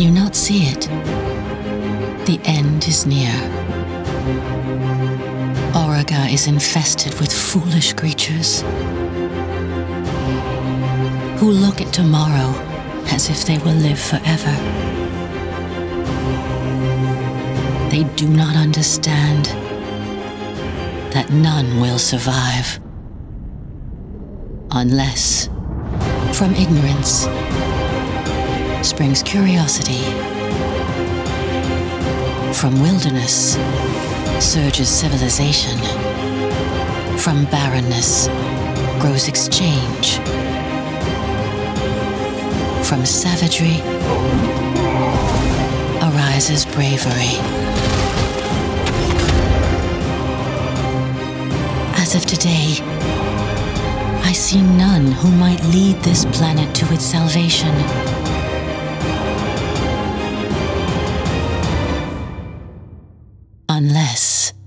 Can you not see it? The end is near. Auriga is infested with foolish creatures who look at tomorrow as if they will live forever. They do not understand that none will survive unless from ignorance springs curiosity. From wilderness surges civilization. From barrenness grows exchange. From savagery arises bravery. As of today, I see none who might lead this planet to its salvation. Unless